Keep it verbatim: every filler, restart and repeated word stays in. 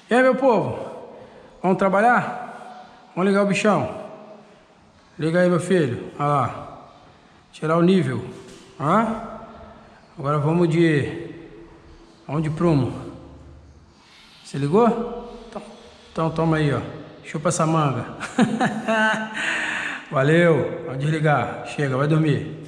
E aí, meu povo? Vamos trabalhar? Vamos ligar o bichão. Liga aí, meu filho. Olha lá. Tirar o nível. Hã? Agora vamos de... Vamos de prumo. Se ligou? Então, então toma aí, ó. Chupa essa manga. Valeu. Vamos desligar. Chega, vai dormir.